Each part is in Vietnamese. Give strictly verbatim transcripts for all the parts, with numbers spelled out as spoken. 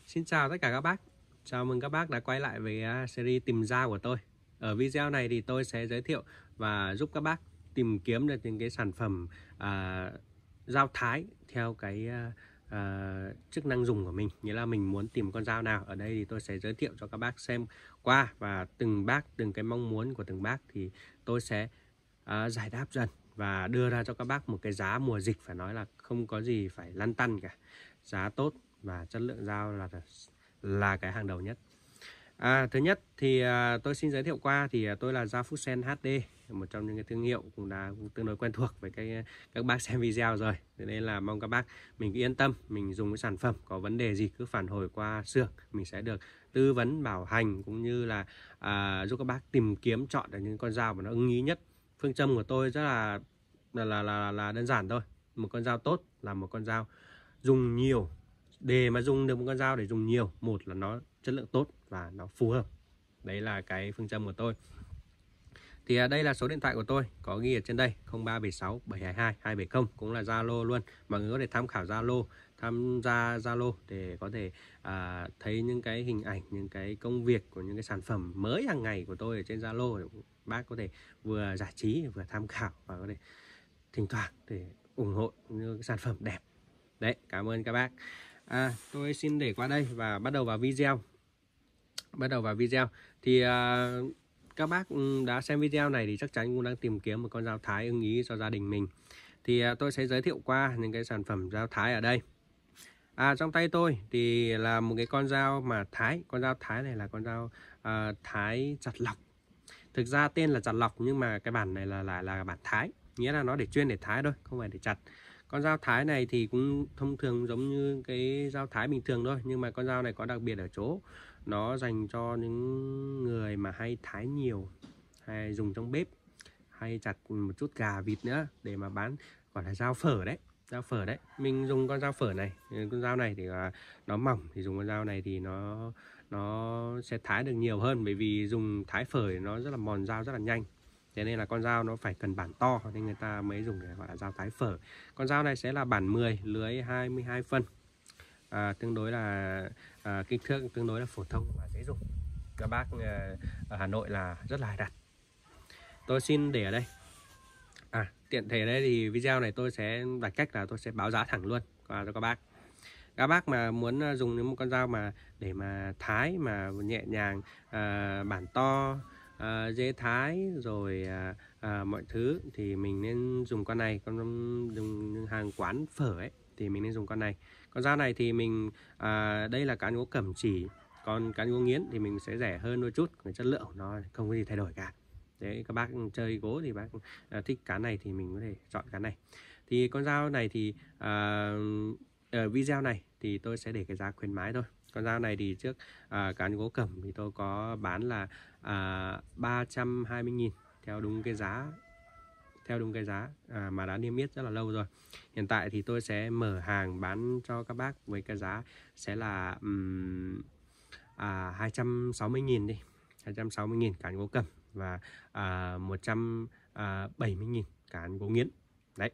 Xin chào tất cả các bác. Chào mừng các bác đã quay lại với series tìm dao của tôi. Ở video này thì tôi sẽ giới thiệu và giúp các bác tìm kiếm được những cái sản phẩm à, dao thái theo cái à, à, chức năng dùng của mình. Nghĩa là mình muốn tìm con dao nào. Ở đây thì tôi sẽ giới thiệu cho các bác xem qua, và từng bác, từng cái mong muốn của từng bác thì tôi sẽ à, giải đáp dần và đưa ra cho các bác một cái giá mùa dịch phải nói là không có gì phải lăn tăn cả. Giá tốt và chất lượng dao là là cái hàng đầu nhất. À, thứ nhất thì à, tôi xin giới thiệu qua thì à, tôi là dao Fusen hát đê, một trong những cái thương hiệu cũng đã cũng tương đối quen thuộc với cái các bác xem video rồi. Thế nên là mong các bác mình yên tâm, mình dùng cái sản phẩm có vấn đề gì cứ phản hồi qua xưởng, mình sẽ được tư vấn bảo hành cũng như là à, giúp các bác tìm kiếm chọn được những con dao mà nó ưng ý nhất. Phương châm của tôi rất là là là là, là đơn giản thôi. Một con dao tốt là một con dao dùng nhiều. Để mà dùng được một con dao để dùng nhiều, một là nó chất lượng tốt và nó phù hợp. Đấy là cái phương châm của tôi. Thì à, đây là số điện thoại của tôi có ghi ở trên đây, không ba bảy sáu bảy hai hai hai bảy không, cũng là Zalo luôn. Mọi người có thể tham khảo Zalo, tham gia Zalo để có thể à, thấy những cái hình ảnh, những cái công việc của những cái sản phẩm mới hàng ngày của tôi ở trên Zalo. Bác có thể vừa giải trí vừa tham khảo và có thể thỉnh thoảng để ủng hộ những cái sản phẩm đẹp. Đấy, cảm ơn các bác. À, tôi xin để qua đây và bắt đầu vào video. Bắt đầu vào video thì à, các bác đã xem video này thì chắc chắn cũng đang tìm kiếm một con dao thái ưng ý cho gia đình mình. Thì à, tôi sẽ giới thiệu qua những cái sản phẩm dao thái ở đây. À, trong tay tôi thì là một cái con dao mà thái. Con dao thái này là con dao à, thái chặt lọc. Thực ra tên là chặt lọc nhưng mà cái bản này là lại là, là bản thái, nghĩa là nó để chuyên để thái thôi, không phải để chặt. Con dao thái này thì cũng thông thường giống như cái dao thái bình thường thôi, nhưng mà con dao này có đặc biệt ở chỗ nó dành cho những người mà hay thái nhiều, hay dùng trong bếp, hay chặt một chút gà vịt nữa để mà bán, gọi là dao phở đấy. Dao phở đấy, mình dùng con dao phở này, con dao này thì nó mỏng, thì dùng con dao này thì nó nó sẽ thái được nhiều hơn, bởi vì dùng thái phở thì nó rất là mòn dao rất là nhanh. Thế nên là con dao nó phải cần bản to nên người ta mới dùng để gọi là dao thái phở. Con dao này sẽ là bản mười, lưới hai mươi hai phân, à, tương đối là à, kích thước tương đối là phổ thông và dễ dùng. Các bác à, ở Hà Nội là rất là hay đặt. Tôi xin để ở đây. À, tiện thể đây thì video này tôi sẽ đặt cách là tôi sẽ báo giá thẳng luôn qua cho các bác. Các bác mà muốn dùng những một con dao mà để mà thái mà nhẹ nhàng, à, bản to, à, dễ thái rồi à, à, mọi thứ thì mình nên dùng con này. Con dùng hàng quán phở ấy thì mình nên dùng con này. Con dao này thì mình à, đây là cán gỗ cẩm chỉ, còn cán gỗ nghiến thì mình sẽ rẻ hơn đôi chút, cái chất lượng của nó không có gì thay đổi cả. Đấy, các bác chơi gỗ thì bác à, thích cán này thì mình có thể chọn cán này. Thì con dao này thì à, ở video này thì tôi sẽ để cái giá khuyến mãi thôi. Con dao này thì trước à, cán gỗ cẩm thì tôi có bán là à, ba trăm hai mươi nghìn theo đúng cái giá theo đúng cái giá à, mà đã niêm yết rất là lâu rồi. Hiện tại thì tôi sẽ mở hàng bán cho các bác với cái giá sẽ là um, à, hai trăm sáu mươi nghìn đi, hai trăm sáu mươi nghìn cán gỗ cẩm và à, một trăm bảy mươi nghìn cán gỗ nghiến. Đấy,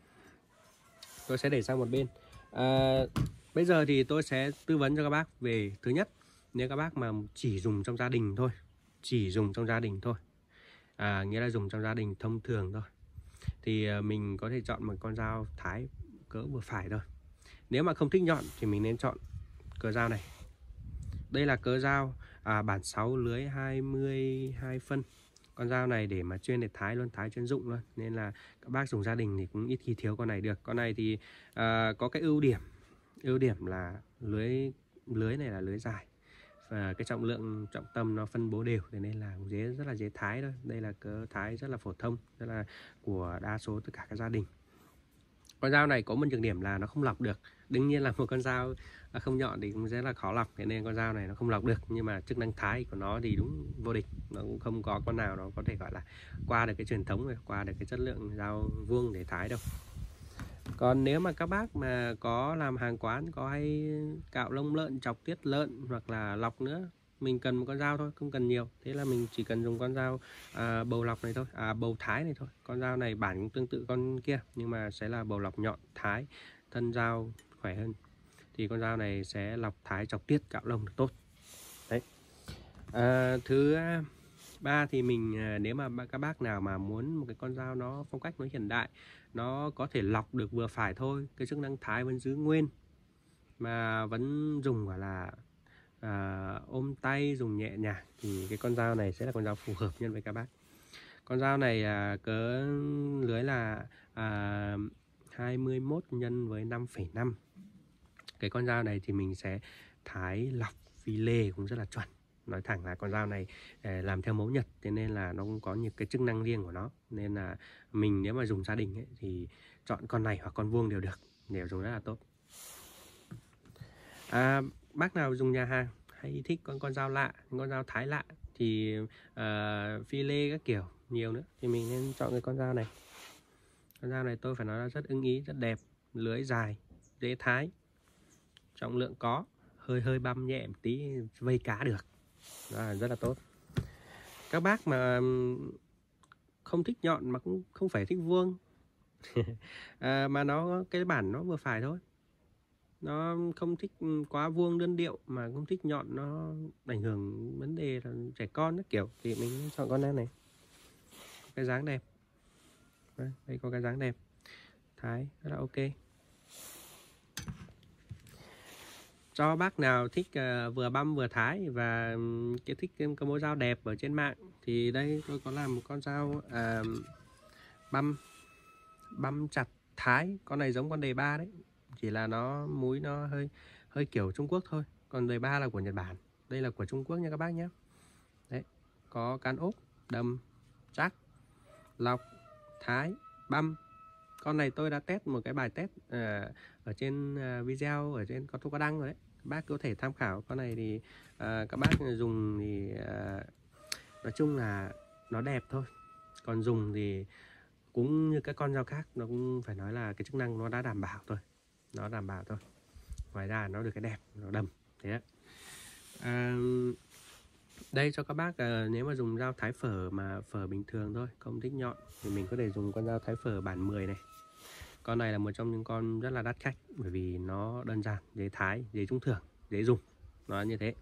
tôi sẽ để sang một bên. À, bây giờ thì tôi sẽ tư vấn cho các bác về, thứ nhất, nếu các bác mà chỉ dùng trong gia đình thôi, chỉ dùng trong gia đình thôi, à, nghĩa là dùng trong gia đình thông thường thôi, thì mình có thể chọn một con dao thái cỡ vừa phải thôi. Nếu mà không thích nhọn thì mình nên chọn cỡ dao này. Đây là cỡ dao à, bản sáu, lưới hai mươi hai phân. Con dao này để mà chuyên để thái luôn, thái chuyên dụng luôn, nên là các bác dùng gia đình thì cũng ít khi thiếu con này được. Con này thì à, có cái ưu điểm ưu điểm là lưới lưới này là lưới dài và cái trọng lượng, trọng tâm nó phân bố đều, thế nên là dễ, rất là dễ thái thôi. Đây là cỡ thái rất là phổ thông, rất là của đa số tất cả các gia đình. Con dao này có một nhược điểm là nó không lọc được. Đương nhiên là một con dao không nhọn thì cũng rất là khó lọc, thế nên con dao này nó không lọc được. Nhưng mà chức năng thái của nó thì đúng vô địch, nó cũng không có con nào nó có thể gọi là qua được cái truyền thống, qua được cái chất lượng dao vuông để thái đâu. Còn nếu mà các bác mà có làm hàng quán, có hay cạo lông lợn, chọc tiết lợn hoặc là lọc nữa, mình cần một con dao thôi, không cần nhiều. Thế là mình chỉ cần dùng con dao à, bầu lọc này thôi, à, bầu thái này thôi. Con dao này bản cũng tương tự con kia nhưng mà sẽ là bầu lọc nhọn, thái, thân dao khỏe hơn. thì con dao này sẽ lọc thái chọc tiết cạo lông được tốt. Đấy. À, thứ ba thì mình nếu mà các bác nào mà muốn một cái con dao nó phong cách nó hiện đại, nó có thể lọc được vừa phải thôi, cái chức năng thái vẫn giữ nguyên mà vẫn dùng gọi là à, ôm tay, dùng nhẹ nhàng, thì cái con dao này sẽ là con dao phù hợp nhân với các bác. Con dao này à, cỡ lưới là à, hai mươi mốt nhân với năm phẩy năm. Cái con dao này thì mình sẽ thái lọc phi lê cũng rất là chuẩn. Nói thẳng là con dao này làm theo mẫu Nhật, thế nên là nó cũng có những cái chức năng riêng của nó. Nên là mình nếu mà dùng gia đình ấy, thì chọn con này hoặc con vuông đều được, đều dùng rất là tốt. À, bác nào dùng nhà hàng hay thích con con dao lạ, con dao thái lạ thì uh, phi lê các kiểu nhiều nữa, thì mình nên chọn cái con dao này. Con dao này tôi phải nói là rất ưng ý, rất đẹp, lưới dài, dễ thái, trọng lượng có, hơi hơi băm nhẹ một tí vây cá được. Đó là rất là tốt. Các bác mà không thích nhọn mà cũng không phải thích vuông à, mà nó cái bản nó vừa phải thôi, nó không thích quá vuông đơn điệu mà không thích nhọn nó ảnh hưởng vấn đề là trẻ con các kiểu, thì mình chọn con này. Cái dáng đẹp đây, đây có cái dáng đẹp, thái rất là ok. Cho bác nào thích uh, vừa băm vừa thái và um, cái thích cái mẫu dao đẹp ở trên mạng thì đây tôi có làm một con dao uh, băm băm chặt thái. Con này giống con đề ba đấy, chỉ là nó múi nó hơi hơi kiểu Trung Quốc thôi, còn đề ba là của Nhật Bản, đây là của Trung Quốc nha các bác nhé. Đấy, có cán ốp, đầm, chắc, lọc, thái, băm. Con này tôi đã test một cái bài test uh, ở trên uh, video ở trên có tôi có đăng rồi đấy, các bác có thể tham khảo. Con này thì uh, các bác dùng thì uh, nói chung là nó đẹp thôi, còn dùng thì cũng như các con dao khác, nó cũng phải nói là cái chức năng nó đã đảm bảo thôi, nó đảm bảo thôi, ngoài ra nó được cái đẹp, nó đầm thế đấy. À, đây cho các bác uh, nếu mà dùng dao thái phở mà phở bình thường thôi, không thích nhọn, thì mình có thể dùng con dao thái phở bản mười này. Con này là một trong những con rất là đắt khách, bởi vì nó đơn giản, dễ thái, dễ trúng thưởng, dễ dùng, nó như thế.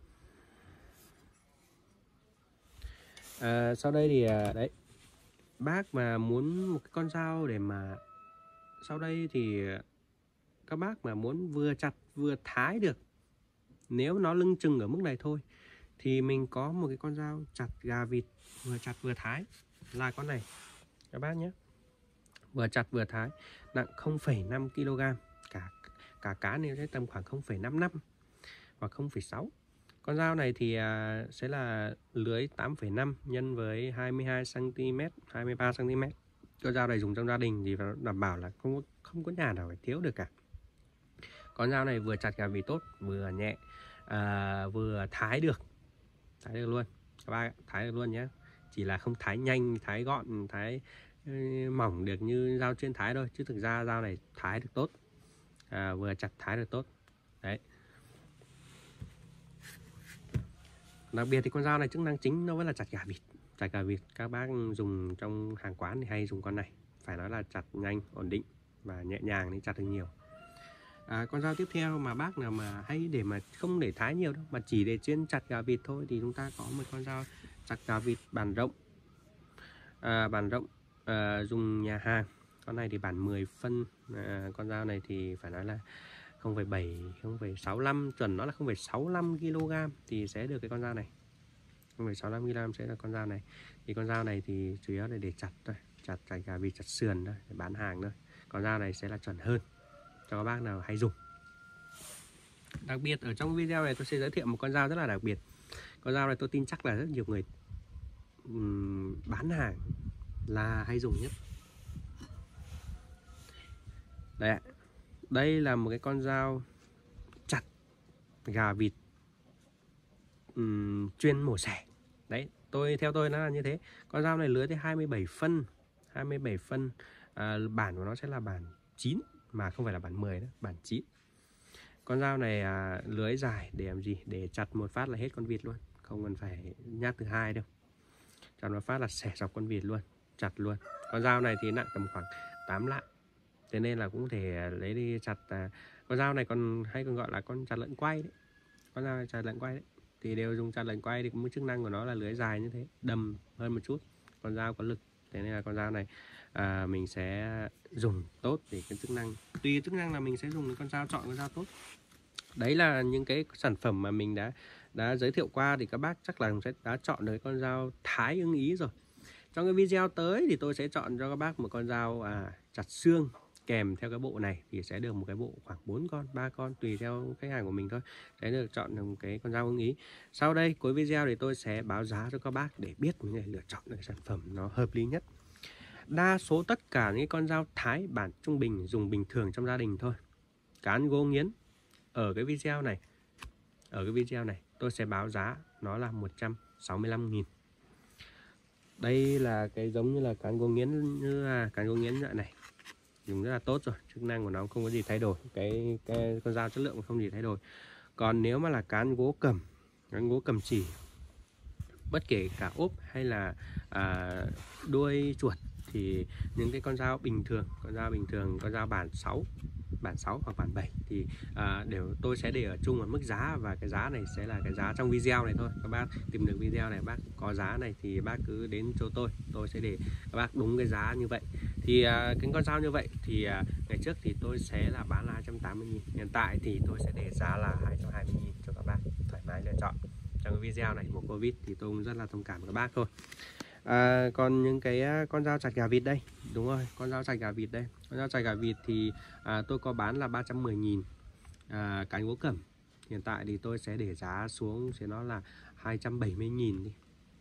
À, sau đây thì uh, đấy, bác mà muốn một cái con dao để mà sau đây thì các bác mà muốn vừa chặt vừa thái được, nếu nó lưng chừng ở mức này thôi, thì mình có một cái con dao chặt gà vịt vừa chặt vừa thái là con này các bác nhé. Vừa chặt vừa thái, nặng không phẩy năm ki lô gam, cả cả cá này sẽ tầm khoảng không phẩy năm năm hoặc không phẩy sáu. Con dao này thì à, sẽ là lưới tám phẩy năm nhân với hai mươi hai xăng ti mét, hai mươi ba xăng ti mét. Con dao này dùng trong gia đình thì đảm bảo là không không có nhà nào phải thiếu được cả. Con dao này vừa chặt gà vịt tốt, vừa nhẹ, à, vừa thái được, thái được luôn các bác, thái được luôn nhé. Chỉ là không thái nhanh, thái gọn, thái mỏng được như dao chuyên thái thôi, chứ thực ra dao này thái được tốt, à, vừa chặt thái được tốt đấy. Đặc biệt thì con dao này chức năng chính nó vẫn là chặt gà vịt. Chặt gà vịt các bác dùng trong hàng quán thì hay dùng con này, phải nói là chặt nhanh, ổn định và nhẹ nhàng nên chặt được nhiều. À, con dao tiếp theo mà bác nào mà hay để mà không để thái nhiều đâu, mà chỉ để chuyên chặt gà vịt thôi, thì chúng ta có một con dao chặt gà vịt bản rộng, à, bản rộng à, dùng nhà hàng. Con này thì bản mười phân, à, con dao này thì phải nói là không phẩy bảy, không phẩy sáu lăm, chuẩn nó là không phẩy sáu lăm ki lô gam thì sẽ được cái con dao này. không phẩy sáu lăm ki lô gam sẽ là con dao này. Thì con dao này thì chủ yếu là để chặt thôi, chặt chặt gà vịt, chặt sườn thôi, để bán hàng thôi. Con dao này sẽ là chuẩn hơn cho các bác nào hay dùng. Đặc biệt ở trong video này tôi sẽ giới thiệu một con dao rất là đặc biệt. Con dao này tôi tin chắc là rất nhiều người um, bán hàng là hay dùng nhất. Đây ạ. Đây là một cái con dao chặt gà vịt um, chuyên mổ xẻ. Đấy, tôi theo tôi nó là như thế. Con dao này lưới tới hai mươi bảy phân, hai mươi bảy phân, à, bản của nó sẽ là bản chín mà không phải là bản mười nữa, bản chín. Con dao này à, lưới dài để làm gì? Để chặt một phát là hết con vịt luôn, không cần phải nhát thứ hai đâu. Chặt một phát là xẻ dọc con vịt luôn, chặt luôn. Con dao này thì nặng tầm khoảng tám lạng, thế nên là cũng thể lấy đi chặt à, Con dao này còn hay còn gọi là con chặt lợn quay đấy, con dao này chặt lợn quay đấy, thì đều dùng chặt lợn quay thì cũng chức năng của nó là lưỡi dài như thế, đầm hơn một chút, con dao có lực. Thế nên là con dao này à, mình sẽ dùng tốt để cái chức năng, tùy chức năng là mình sẽ dùng con dao, chọn con dao tốt. Đấy là những cái sản phẩm mà mình đã đã giới thiệu qua, thì các bác chắc là sẽ đã chọn được con dao thái ưng ý rồi. Trong cái video tới thì tôi sẽ chọn cho các bác một con dao à, chặt xương kèm theo cái bộ này, thì sẽ được một cái bộ khoảng bốn con, ba con tùy theo khách hàng của mình thôi. Sẽ được chọn được một cái con dao ưng ý. Sau đây cuối video thì tôi sẽ báo giá cho các bác để biết mình lựa chọn được sản phẩm nó hợp lý nhất. Đa số tất cả những con dao thái bản trung bình dùng bình thường trong gia đình thôi. Cán gỗ nghiến ở cái video này, ở cái video này tôi sẽ báo giá nó là một trăm sáu mươi lăm nghìn. Đây là cái giống như là cán gỗ nghiến, như là cán gỗ nghiến loại này dùng rất là tốt rồi, chức năng của nó không có gì thay đổi, cái, cái con dao chất lượng không gì thay đổi. Còn nếu mà là cán gỗ cầm, cán gỗ cầm chỉ, bất kể cả ốp hay là à, đuôi chuột, thì những cái con dao bình thường, con dao bình thường, con dao bản sáu, bản sáu hoặc bản bảy thì à, đều tôi sẽ để ở chung một mức giá, và cái giá này sẽ là cái giá trong video này thôi. Các bác tìm được video này, bác có giá này thì bác cứ đến chỗ tôi, tôi sẽ để các bác đúng cái giá như vậy. Thì à, cái con dao như vậy thì à, ngày trước thì tôi sẽ là bán là hai trăm tám mươi nghìn, hiện tại thì tôi sẽ để giá là hai trăm hai mươi nghìn cho các bác thoải mái lựa chọn. Trong cái video này mùa Covid thì tôi cũng rất là thông cảm với các bác thôi. À, còn những cái con dao chặt gà vịt đây, đúng rồi, con dao chặt gà vịt đây, con dao chặt gà vịt thì à, tôi có bán là ba trăm mười nghìn. À, cán gỗ cẩm hiện tại thì tôi sẽ để giá xuống sẽ nó là hai trăm bảy mươi nghìn đi,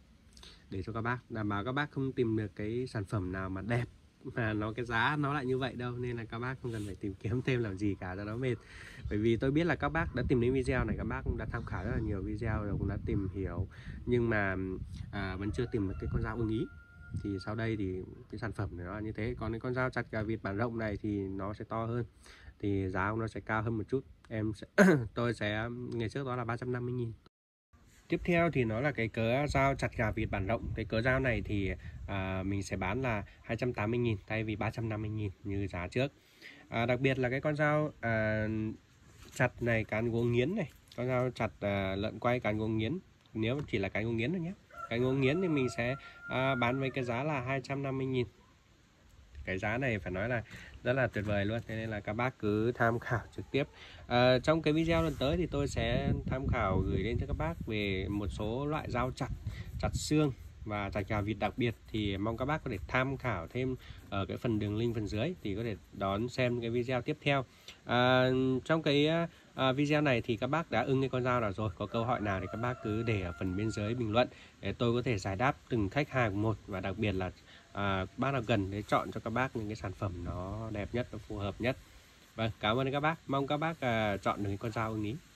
để cho các bác đảm bảo các bác không tìm được cái sản phẩm nào mà đẹp mà nó cái giá nó lại như vậy đâu, nên là các bác không cần phải tìm kiếm thêm làm gì cả cho nó mệt. Bởi vì tôi biết là các bác đã tìm đến video này, các bác cũng đã tham khảo rất là nhiều video rồi, cũng đã tìm hiểu, nhưng mà à, vẫn chưa tìm được cái con dao ưng ý. Thì sau đây thì cái sản phẩm nó là như thế. Còn cái con dao chặt gà vịt bản rộng này thì nó sẽ to hơn, thì giá của nó sẽ cao hơn một chút. Em sẽ tôi sẽ ngày trước đó là ba trăm năm mươi nghìn. Tiếp theo thì nó là cái cớ dao chặt gà vịt bản rộng. Cái cớ dao này thì à, mình sẽ bán là hai trăm tám mươi nghìn thay vì ba trăm năm mươi nghìn như giá trước. À, đặc biệt là cái con dao à, chặt này, cán gỗ nghiến này, con dao chặt à, lợn quay cán gỗ nghiến, nếu chỉ là cán gỗ nghiến thôi nhé. Cán gỗ nghiến thì mình sẽ à, bán với cái giá là hai trăm năm mươi nghìn. Cái giá này phải nói là rất là tuyệt vời luôn, thế nên là các bác cứ tham khảo trực tiếp. À, trong cái video lần tới thì tôi sẽ tham khảo gửi đến cho các bác về một số loại dao chặt, chặt xương và chặt gà vịt đặc biệt, thì mong các bác có thể tham khảo thêm ở cái phần đường link phần dưới, thì có thể đón xem cái video tiếp theo. À, trong cái à, video này thì các bác đã ưng cái con dao nào rồi, có câu hỏi nào thì các bác cứ để ở phần bên dưới bình luận để tôi có thể giải đáp từng khách hàng một, và đặc biệt là à, bác nào cần để chọn cho các bác những cái sản phẩm nó đẹp nhất, nó phù hợp nhất. Vâng, cảm ơn các bác, mong các bác à, chọn được con dao ưng ý.